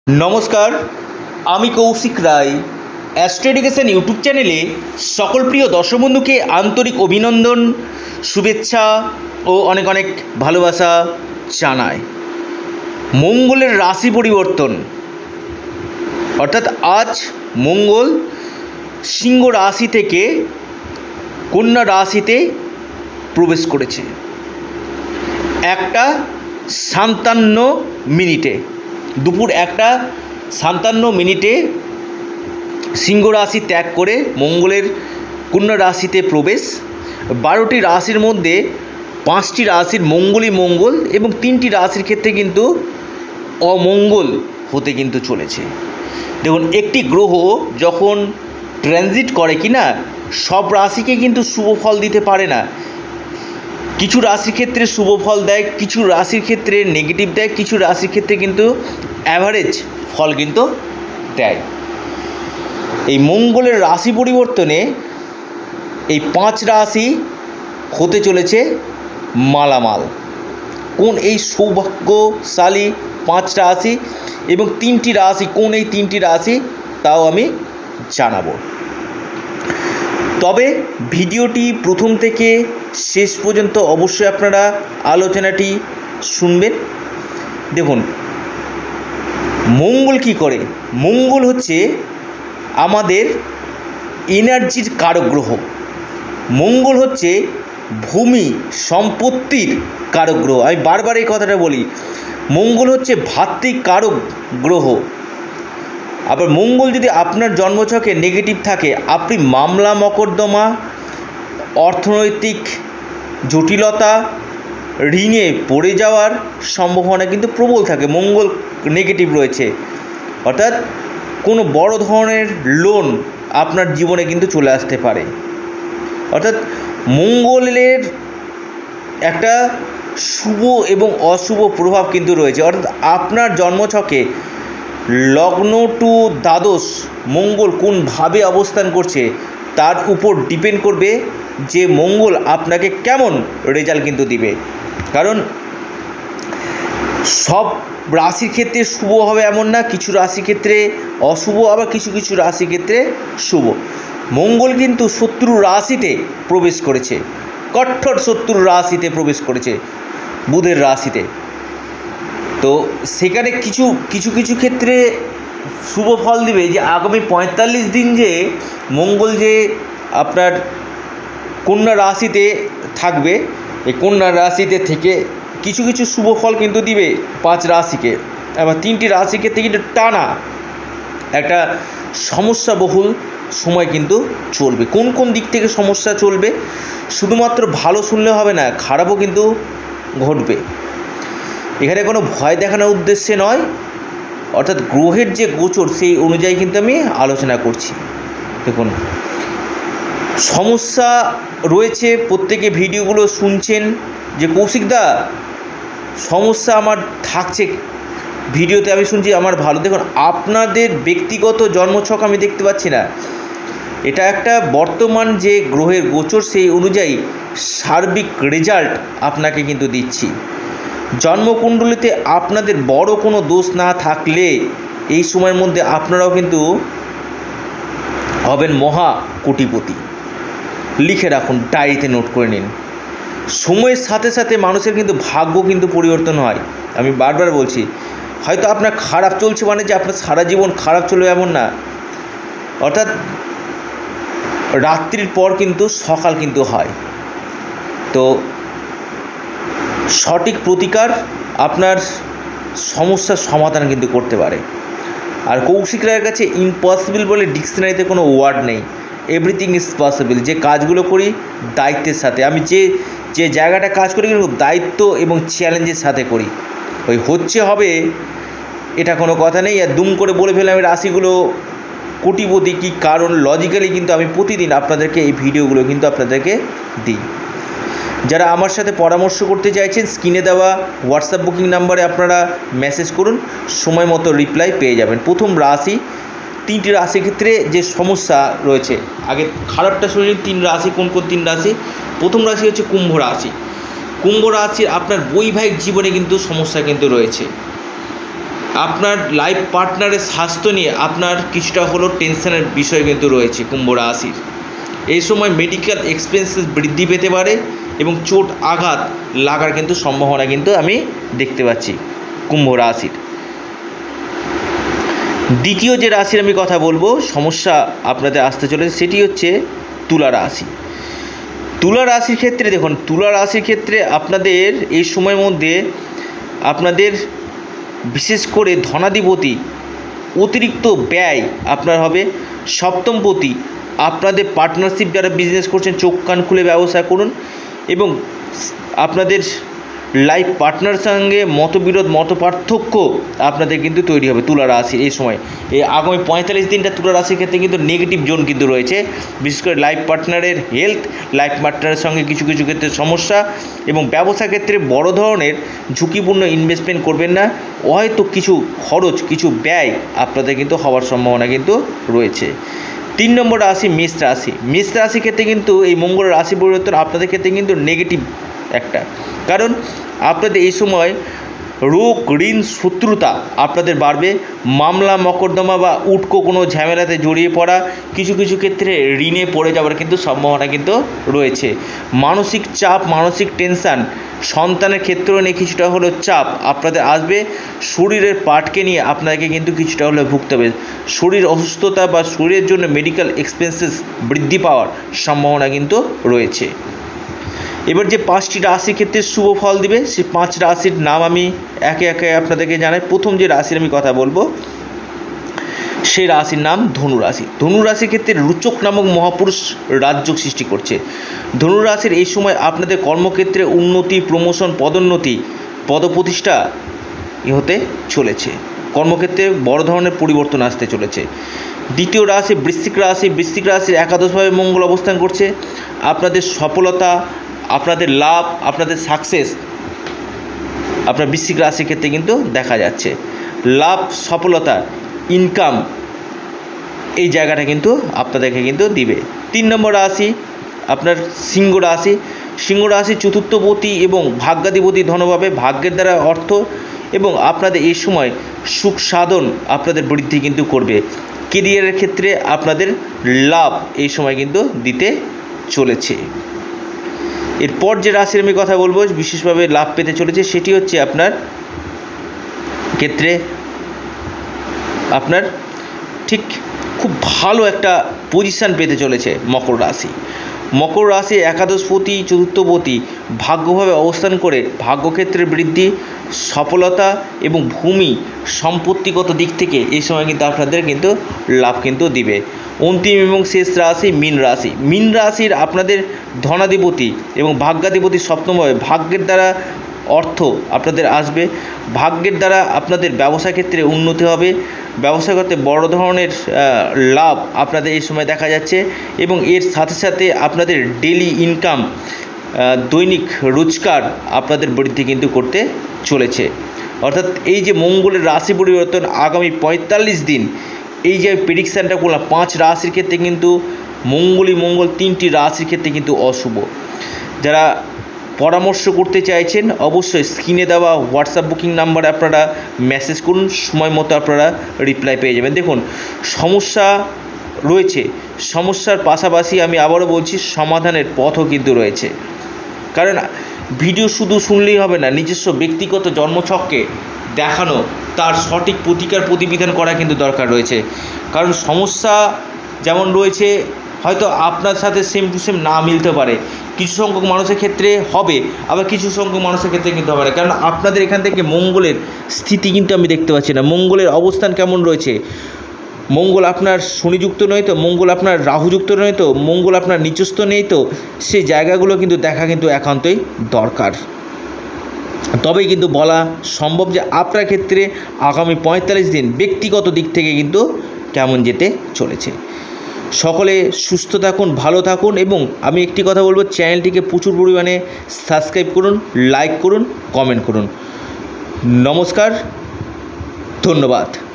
নমস্কার, আমি Koushik Roy. Astro education YouTube চ্যানেলে সকল প্রিয় দর্শক বন্ধুকে আন্তরিক অভিনন্দন, শুভেচ্ছা ও অনেক অনেক ভালোবাসা জানাই। মঙ্গলের রাশি পরিবর্তন, অর্থাৎ আজ মঙ্গল সিংহ রাশি থেকে কন্যা রাশিতে প্রবেশ করেছে 1:57 দুপুর 1:57 সিংহ রাশি ত্যাগ করে মঙ্গলের কন্যা রাশিতে প্রবেশ। 12টি রাশির মধ্যে 5টি রাশির মঙ্গলই মঙ্গল এবং 3টি রাশির ক্ষেত্রে কিন্তু অমঙ্গল হতে কিন্তু চলেছে। দেখুন, একটি গ্রহ যখন ট্রানজিট করে কিনা সব রাশিকে কিন্তু শুভ ফল দিতে পারে না। কিছু রাশির ক্ষেত্রে শুভ ফল দেয়, কিছু রাশির ক্ষেত্রে নেগেটিভ দেয়, কিছু রাশির ক্ষেত্রে কিন্তু অ্যাভারেজ ফল কিন্তু দেয়। এই মঙ্গলের রাশি পরিবর্তনে এই 5 রাশি হতে চলেছে মালামাল। কোন এই সৌভাগ্যশালী 5 রাশি এবং 3টি রাশি, কোন এই 3টি রাশি তাও আমি জানাবো। তবে ভিডিওটি প্রথম থেকে শেষ পর্যন্ত অবশ্যই আপনারা আলোচনাটি শুনবেন। দেখুন, মঙ্গল কি করে? মঙ্গল হচ্ছে আমাদের এনার্জির কারক গ্রহ। মঙ্গল হচ্ছে ভূমি সম্পত্তির কারক গ্রহ। আমি বারবার এই কথাটা বলি, মঙ্গল হচ্ছে ভাতৃক কারক গ্রহ। আবার মঙ্গল যদি আপনার জন্মছকে নেগেটিভ থাকে, আপনি মামলা মকদ্দমা, অর্থনৈতিক জটিলতা, ঋণে পড়ে যাওয়ার সম্ভাবনা কিন্তু প্রবল থাকে। মঙ্গল নেগেটিভ রয়েছে, অর্থাৎ কোনো বড় ধরনের লোন আপনার জীবনে কিন্তু চলে আসতে পারে। অর্থাৎ মঙ্গলের একটা শুভ এবং অশুভ প্রভাব কিন্তু রয়েছে। অর্থাৎ আপনার জন্মছকে লগ্ন টু দ্বাদশ মঙ্গল কোনভাবে অবস্থান করছে তার উপর ডিপেন্ড করবে যে মঙ্গল আপনাকে কেমন রেজাল্ট কিন্তু দিবে। কারণ সব রাশির ক্ষেত্রে শুভ হবে এমন না, কিছু রাশির ক্ষেত্রে অশুভ, আবার কিছু কিছু রাশির ক্ষেত্রে শুভ। মঙ্গল কিন্তু শত্রু রাশিতে প্রবেশ করেছে, কঠোর শত্রু রাশিতে প্রবেশ করেছে, বুধের রাশিতে। তো সেখানে কিছু কিছু কিছু ক্ষেত্রে শুভ ফল দিবে। যে আগামী 45 দিন যে মঙ্গল যে আপনার কন্যা রাশিতে থাকবে, এই কন্যা রাশিতে থেকে কিছু কিছু শুভ ফল কিন্তু দিবে 5 রাশিকে। আবার 3টি রাশির ক্ষেত্রে কিন্তু টানা একটা সমস্যাবহুল সময় কিন্তু চলবে। কোন কোন দিক থেকে সমস্যা চলবে, শুধুমাত্র ভালো শুনলে হবে না, খারাপও কিন্তু ঘটবে। এখানে কোনো ভয় দেখানোর উদ্দেশ্যে নয়, অর্থাৎ গ্রহের যে গোচর সেই অনুযায়ী কিন্তু আমি আলোচনা করছি। দেখুন, সমস্যা রয়েছে, প্রত্যেকে ভিডিওগুলো শুনছেন যে কৌশিকদা সমস্যা আমার থাকছে, ভিডিওতে আমি শুনছি আমার ভালো। দেখুন, আপনাদের ব্যক্তিগত জন্মছক আমি দেখতে পাচ্ছি না, এটা একটা বর্তমান যে গ্রহের গোচর সেই অনুযায়ী সার্বিক রেজাল্ট আপনাকে কিন্তু দিচ্ছি। জন্মকুণ্ডলিতে আপনাদের বড় কোনো দোষ না থাকলে এই সময়ের মধ্যে আপনারাও কিন্তু হবেন মহা কোটিপতি। লিখে রাখুন, ডায়েরিতে নোট করে নিন। সময়ের সাথে সাথে মানুষের কিন্তু ভাগ্য কিন্তু পরিবর্তন হয়। আমি বারবার বলছি, হয়তো আপনার খারাপ চলছে মানে যে আপনার সারা জীবন খারাপ চলবে এমন না। অর্থাৎ রাত্রির পর কিন্তু সকাল কিন্তু হয়। তো সঠিক প্রতিকার আপনার সমস্যার সমাধান কিন্তু করতে পারে। আর কৌশিক রায়ের কাছে ইম্পসিবল বলে ডিকশনারিতে কোনো ওয়ার্ড নেই, এভরিথিং ইজ পসিবল। যে কাজগুলো করি দায়িত্বের সাথে, আমি যে জায়গাটা কাজ করি কিন্তু দায়িত্ব এবং চ্যালেঞ্জের সাথে করি। ওই হচ্ছে হবে এটা কোনো কথা নেই, আর দুম করে বলে ফেলে আমি রাশিগুলো কোটিপতি কী কারণ, লজিক্যালি কিন্তু আমি প্রতিদিন আপনাদেরকে এই ভিডিওগুলো কিন্তু আপনাদেরকে দিই। যারা আমার সাথে পরামর্শ করতে চাইছেন, স্ক্রিনে দেওয়া হোয়াটসঅ্যাপ বুকিং নাম্বারে আপনারা মেসেজ করুন, সময় মতো রিপ্লাই পেয়ে যাবেন। প্রথম রাশি, 3টি রাশির ক্ষেত্রে যে সমস্যা রয়েছে, আগে খারাপটা শুনে 3 রাশি কোন কোন 3 রাশি। প্রথম রাশি হচ্ছে কুম্ভ রাশি। কুম্ভ রাশির আপনার বৈবাহিক জীবনে কিন্তু সমস্যা কিন্তু রয়েছে। আপনার লাইফ পার্টনারের স্বাস্থ্য নিয়ে আপনার কিছুটা হলেও টেনশনের বিষয় কিন্তু রয়েছে কুম্ভ রাশির। এই সময় মেডিকেল এক্সপেন্সেস বৃদ্ধি পেতে পারে এবং চোট আঘাত লাগার কিন্তু সম্ভাবনা কিন্তু আমি দেখতে পাচ্ছি কুম্ভ রাশির। দ্বিতীয় যে রাশির আমি কথা বলবো সমস্যা আপনাদের আসতে চলেছে সেটি হচ্ছে তুলা রাশি। তুলা রাশির ক্ষেত্রে দেখুন, তুলা রাশির ক্ষেত্রে আপনাদের এই সময়ের মধ্যে আপনাদের বিশেষ করে ধনাধিপতি অতিরিক্ত ব্যয় আপনার হবে। সপ্তমপতি আপনাদের পার্টনারশিপ যারা বিজনেস করছেন চোখ কান খুলে ব্যবসা করুন এবং আপনাদের লাইফ পার্টনার সঙ্গে মতবিরোধ মতপার্থক্য আপনাদের কিন্তু তৈরি হবে তুলা রাশির এই সময়। এই আগামী 45 দিনটা তুলা রাশির ক্ষেত্রে কিন্তু নেগেটিভ জোন কিন্তু রয়েছে, বিশেষ করে লাইফ পার্টনারের হেলথ, লাইফ পার্টনারের সঙ্গে কিছু কিছু ক্ষেত্রে সমস্যা এবং ব্যবসা ক্ষেত্রে বড় ধরনের ঝুঁকিপূর্ণ ইনভেস্টমেন্ট করবেন না, হয়তো কিছু খরচ কিছু ব্যয় আপনাদের কিন্তু হওয়ার সম্ভাবনা কিন্তু রয়েছে। 3 নম্বর রাশি মেষ রাশি। মেষ রাশির ক্ষেত্রে কিন্তু এই মঙ্গলের রাশি পরিবর্তন আপনাদের ক্ষেত্রে কিন্তু নেগেটিভ একটা, কারণ আপনাদের এই সময় রোগ ঋণ শত্রুতা আপনাদের বাড়বে। মামলা মকদ্দমা বা উটকো কোনো ঝামেলাতে জড়িয়ে পড়া, কিছু কিছু ক্ষেত্রে ঋণে পড়ে যাওয়ার কিন্তু সম্ভাবনা কিন্তু রয়েছে। মানসিক চাপ, মানসিক টেনশান, সন্তানের ক্ষেত্রেও নিয়ে কিছুটা হলেও চাপ আপনাদের আসবে। শরীরের পার্টকে নিয়ে আপনাকে কিন্তু কিছুটা হলেও ভুগতে হবে। শরীর অসুস্থতা বা শরীরের জন্য মেডিকেল এক্সপেন্সেস বৃদ্ধি পাওয়ার সম্ভাবনা কিন্তু রয়েছে। এবার যে 5টি রাশির ক্ষেত্রে শুভ ফল দিবে সেই 5 রাশির নাম আমি একে একে আপনাদেরকে জানাই। প্রথম যে রাশির আমি কথা বলবো সেই রাশির নাম ধনু রাশি। ধনু রাশির ক্ষেত্রে রুচক নামক মহাপুরুষ রাজযোগ সৃষ্টি করছে। ধনু রাশির এই সময় আপনাদের কর্মক্ষেত্রে উন্নতি, প্রমোশন, পদোন্নতি, পদপ্রতিষ্ঠা হতে চলেছে। কর্মক্ষেত্রে বড় ধরনের পরিবর্তন আসতে চলেছে। দ্বিতীয় রাশি বৃশ্চিক রাশি। বৃশ্চিক রাশির একাদশভাবে মঙ্গল অবস্থান করছে। আপনাদের সফলতা, আপনাদের লাভ, আপনাদের সাকসেস আপনার বৃশ্চিক রাশির ক্ষেত্রে কিন্তু দেখা যাচ্ছে। লাভ, সফলতা, ইনকাম এই জায়গাটা কিন্তু আপনাদেরকে কিন্তু দিবে। 3 নম্বর রাশি আপনার সিংহ রাশি। সিংহ রাশি চতুর্থপতি এবং ভাগ্যাধিপতি ধনভাবে, ভাগ্যের দ্বারা অর্থ এবং আপনাদের এই সময় সুখ সাধন আপনাদের বৃদ্ধি কিন্তু করবে। কেরিয়ারের ক্ষেত্রে আপনাদের লাভ এই সময় কিন্তু দিতে চলেছে। এরপর যে রাশির আমি কথা বলবো বিশেষভাবে লাভ পেতে চলেছে সেটি হচ্ছে আপনার ক্ষেত্রে আপনার ঠিক খুব ভালো একটা পজিশান পেতে চলেছে মকর রাশি। মকর রাশি একাদশপতি চতুর্থপতি ভাগ্যভাবে অবস্থান করে ভাগ্যক্ষেত্রের বৃদ্ধি, সফলতা এবং ভূমি সম্পত্তিগত দিক থেকে এই সময় কিন্তু আপনাদের কিন্তু লাভ কিন্তু দিবে। অন্তিম এবং শেষ রাশি মীন রাশি। মীন রাশির আপনাদের ধনাধিপতি এবং ভাগ্যাধিপতি সপ্তমভাবে, ভাগ্যের দ্বারা অর্থ আপনাদের আসবে। ভাগ্যের দ্বারা আপনাদের ব্যবসা ক্ষেত্রে উন্নতি হবে, ব্যবসা করতে বড় ধরনের লাভ আপনাদের এই সময় দেখা যাচ্ছে এবং এর সাথে সাথে আপনাদের ডেলি ইনকাম, দৈনিক রোজগার আপনাদের বৃদ্ধি কিন্তু করতে চলেছে। অর্থাৎ এই যে মঙ্গলের রাশি পরিবর্তন আগামী 45 দিন, এই যে প্রেডিকশানটা করলাম 5 রাশির ক্ষেত্রে কিন্তু মঙ্গল 3টি রাশির ক্ষেত্রে কিন্তু অশুভ। যারা পরামর্শ করতে চাইছেন অবশ্যই স্ক্রিনে দেওয়া হোয়াটসঅ্যাপ বুকিং নাম্বারে আপনারা মেসেজ করুন, সময় মতো আপনারা রিপ্লাই পেয়ে যাবেন। দেখুন সমস্যা রয়েছে, সমস্যার পাশাপাশি আমি আবারও বলছি সমাধানের পথও কিন্তু রয়েছে। কারণ ভিডিও শুধু শুনলেই হবে না, নিজস্ব ব্যক্তিগত জন্মছককে দেখানো, তার সঠিক প্রতিকার প্রতিবিধান করা কিন্তু দরকার রয়েছে। কারণ সমস্যা যেমন রয়েছে হয়তো আপনার সাথে সেম টু সেম না মিলতে পারে, কিছু সংখ্যক মানুষের ক্ষেত্রে হবে, আবার কিছু সংখ্যক মানুষের ক্ষেত্রে কিন্তু হবে না। কারণ আপনাদের এখান থেকে মঙ্গলের স্থিতি কিন্তু আমি দেখতে পাচ্ছি না, মঙ্গলের অবস্থান কেমন রয়েছে। মঙ্গল আপনার শনিযুক্ত নয় তো, মঙ্গল আপনার রাহুযুক্ত নয় তো, মঙ্গল আপনার নিচস্থ নেই তো, সেই জায়গাগুলো কিন্তু দেখা কিন্তু একান্তই দরকার। তবেই কিন্তু বলা সম্ভব যে আপনার ক্ষেত্রে আগামী 45 দিন ব্যক্তিগত দিক থেকে কিন্তু কেমন যেতে চলেছে। সকলে সুস্থ থাকুন, ভালো থাকুন এবং আমি একটি কথা বলবো, চ্যানেলটিকে প্রচুর পরিমাণে সাবস্ক্রাইব করুন, লাইক করুন, কমেন্ট করুন। নমস্কার, ধন্যবাদ।